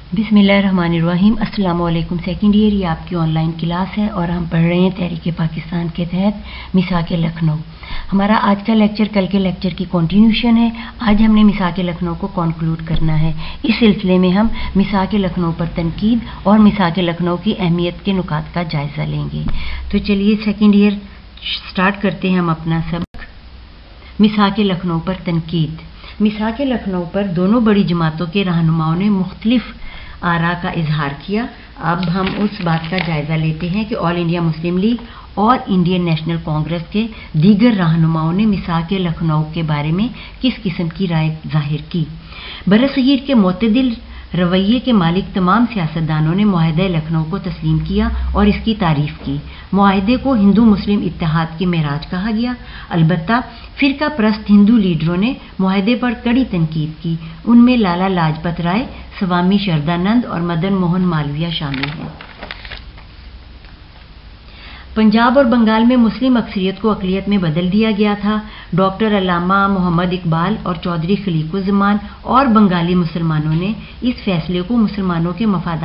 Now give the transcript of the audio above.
बिस्मिल्लाहिर्रहमानिर्रहीम। अस्सलाम वालेकुम। सेकंड ईयर ये आपकी ऑनलाइन क्लास है और हम पढ़ रहे हैं तहरीक पाकिस्तान के तहत मिसाक लखनऊ। हमारा आज का लेक्चर कल के लेक्चर की कंटिन्यूशन है। आज हमने मिसाक लखनऊ को कंक्लूड करना है। इस सिलसिले में हम मिसाक लखनऊ पर तनकीद और मिसाक लखनऊ की अहमियत के नुकात का जायज़ा लेंगे। तो चलिए सेकंड ईयर स्टार्ट करते हैं हम अपना सबक। मिसाक लखनऊ पर तनकीद। मिसाक लखनऊ पर दोनों बड़ी जमातों के रहनुमाओं ने मुख्तलिफ आरा का इजहार किया। अब हम उस बात का जायज़ा लेते हैं कि ऑल इंडिया मुस्लिम लीग और इंडियन नेशनल कांग्रेस के दीगर रहनुमाओं ने मिसाक लखनऊ के बारे में किस किस्म की राय जाहिर की। बरसगीर के मोतदिल रवैये के मालिक तमाम सियासतदानों ने मुआहदा लखनऊ को तस्लीम किया और इसकी तारीफ की। मुआहदे को हिंदू मुस्लिम इत्तेहाद की मेराज कहा गया। अलबत्ता फिरका परस्त हिंदू लीडरों ने मुआहदे पर कड़ी तनकीद की। उनमें लाला लाजपत राय, स्वामी शरदानंद और मदन मोहन मालवीय शामिल हैं। पंजाब और बंगाल में मुस्लिम अक्सरियत को अक़लियत में बदल दिया गया था। डॉक्टर अल्लामा मोहम्मद इकबाल और चौधरी खलीकुज़्ज़मान और बंगाली मुसलमानों ने इस फैसले को मुसलमानों के मफादात